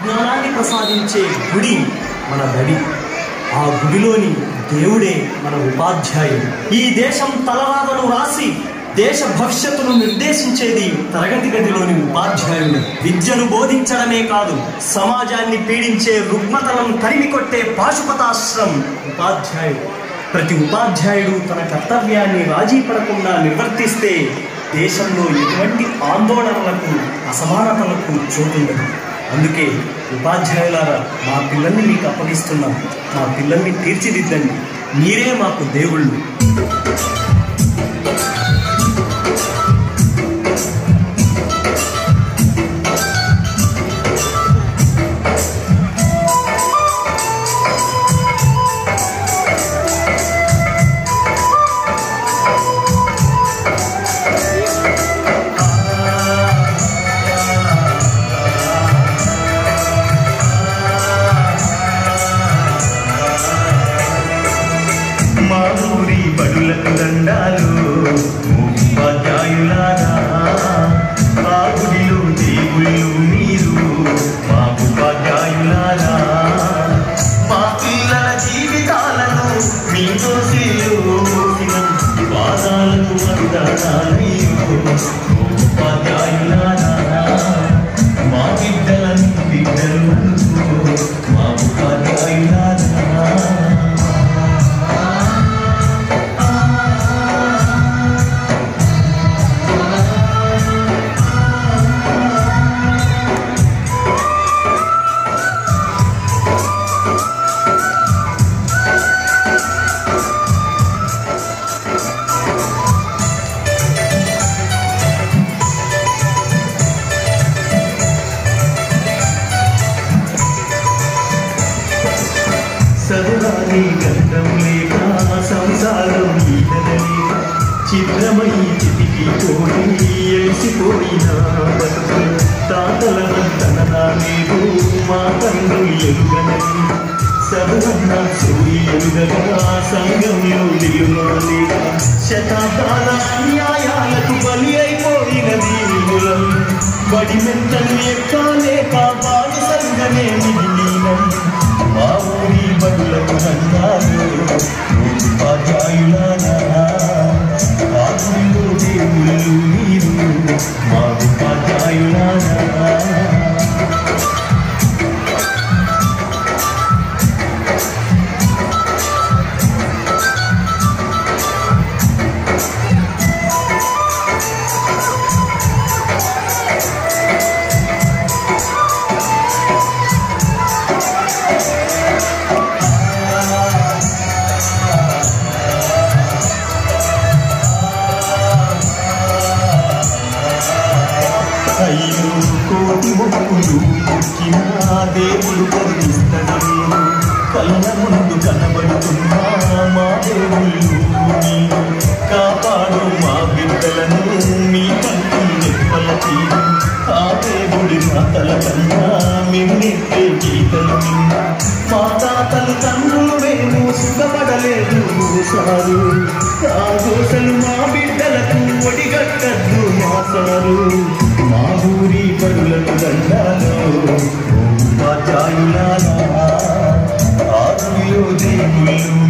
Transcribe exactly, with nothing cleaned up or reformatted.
విజ్ఞానాన్ని ప్రసాదించే గుడి మన బడి. ఆ గుడిలోని దేవుడే మన ఉపాధ్యాయుడు. ఈ దేశం తలరాతను రాసి దేశ భవిష్యత్తును నిర్దేశించేది తరగతి గదిలోని ఉపాధ్యాయుడు. విద్యను బోధించడమే కాదు, సమాజాన్ని పీడించే రుగ్మతలను తరిమి కొట్టే పాశుపతాశ్రం ఉపాధ్యాయుడు. ప్రతి ఉపాధ్యాయుడు తన కర్తవ్యాన్ని రాజీ పడకుండా నిర్వర్తిస్తే దేశంలో ఎటువంటి ఆందోళనలకు, అసమానతలకు చోటుండదు. అందుకే ఉపాధ్యాయులారా, మా పిల్లల్ని మీకు అప్పగిస్తున్నాం. మా పిల్లల్ని తీర్చిదిద్దండి. మీరే మాకు దేవుళ్ళు. దండాలు ఉపాధ్యాయులారా, ఆ గుడిలో దేవుళ్ళు మీరు మా ఉపాధ్యాయులారా. మా పిల్లల జీవితాలను మీతో సేలోసిన పాదాలకు వందనాలయ్యో ఉపాధ్యాయులారా. మా బిడ్డలను బిడ్డలు మా ఉపాధ్యాయులారా. సదరాని గంధం లేక సంసారం ఈదలేక చిత్రమై చితికి పోయి ఎలిసిపోయిన బతుకు తాతల తననాలేదు మా తండ్రులు ఎరుగనని సదరన్న సూరి ఎరుగగా సంఘంలో నిలువలేక శతాబ్దాల న్యాయాలకు బలి అయిపోయిన దీనులం బడి మెంతలు ఎక్కలేక బాడి సంఘమే మిగిలినం. మా ఊరి బడులకు దండాలు ఉపాధ్యాయులారా, ఆ గుడిలో దేవుళ్ళు మీరు మా ఉపాధ్యాయులారా. ఐదు కోటి మొక్కులు మొక్కిన దేవుడు కరుణిస్తాడేమో. కళ్ళ ముందు కనబడుతున్నా మా దేవుళ్ళు మీరు కాపాడు మా బిడ్డలను మీ కంటి నెప్పల తీరు. ఆ దేవుడి మాతల కన్నా మిన్నెత్తే గీతలు నిన్న మా తాతలు తండ్రులు మేము సుఖపడలేదు సారు. ఆ దోషలు మా బిడ్డలకు ఒడిగట్టద్దు మా సారు. మా ఊరి పరులకు దండాలు ఉపాధ్యాయులారా, ఆ గుడిలో దేవుళ్ళు